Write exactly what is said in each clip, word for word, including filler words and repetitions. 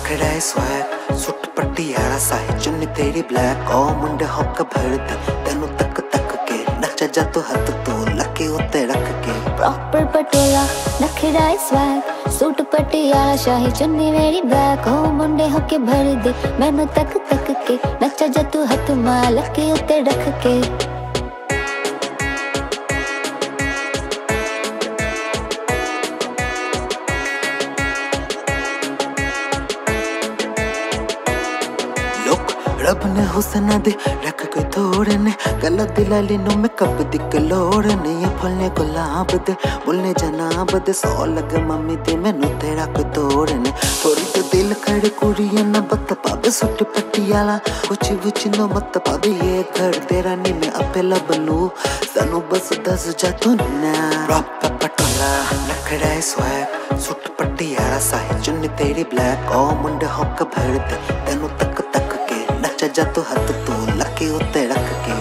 नखरा है swag suit पट्टी आला साहे चुन्नी तेरी ब्लैक ओ मुंडे होक भरदे तेनू तक तक के नचा जा तो हथ तू लके उत्ते रख के प्रॉपर पटोला नखरा है स्वैग सूट पट्टी आला शाही चुन्नी मेरी ब्लैक ओ मुंडे होके भर दे मैनू तक तक के नचा जा तू हथ मां लके उत्ते रख के रब ने हुस्न दे रख के थोड़े ने गला दिलाली नो में कप दिक लोड़ ने ये फलने गुलाब दे बोलने जनाब दे सौ लगे मम्मी दे मैनू तेरा कोई तोड़ ने थोड़ी तो दिल खड़े कुड़ियां ना बत पावे सुट पट्टी आला कुछ विच नो मत पावे ये घर तेरा नी मैं अपे लबनू सानू बस दस जा तो ना रॉप पटोला नखरा है स्वैग सुट पट्टी आला साहे चुन्नी तेरी ब्लैक ओ मुंडे होक भर दे तेनू तक तक नचा जा तो हथ तू लके उत्ते रख के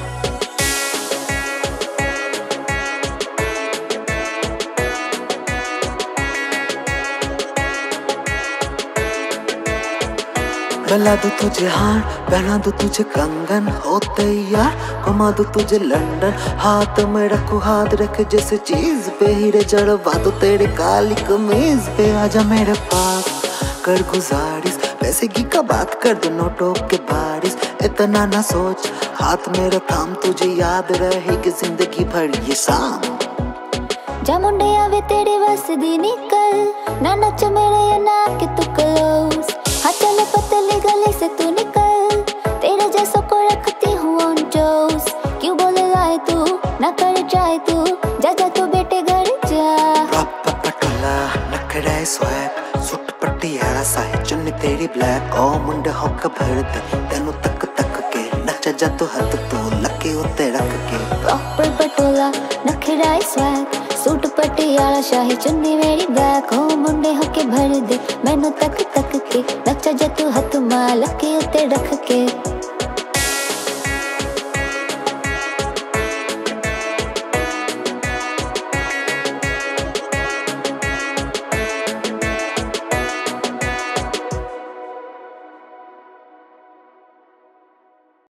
मिला दो तुझे हार पहना दो तुझे कंगन हो तैयार घुमा दो तुझे लंदन हाथ में रखो हाथ रखे जैसे चीज पे हीरे जड़वा दो तेरे काली कमीज पे आजा मेरे पास कर गुजारिश पैसे की का बात कर दो नोटों के बारिश इतना ना सोच हाथ मेरा थाम तुझे याद रहेगी जिंदगी भर ये शाम जा मुंडे आवे तेरे बस दी निकल ना नच मेरे या ना के तू क्लोज हाँ चले पतली गली से तू निकल तेरे जैसों को रखती हूँ ऑन टोस क्यों बोले लाए तू ना कर ट्राई तू जा जा तू बेटे घर जा रॉप पटोला नखरा है स्वैग सुट पट्टी आला साहे चुन्नी तेरी ब्लैक ओ मुंडे होक भर दे तेनू तक तक के नचा जा तो हथ तू लके उत्ते रख के प्रॉपर पटोला नखरा है स्वैग सूट पट्टी आला शाही चुन्नी मेरी ब्लैक ओ मुंडे होके भर दे मैनू तक तक के नचा जा तू हथ मां लके उत्ते रख के।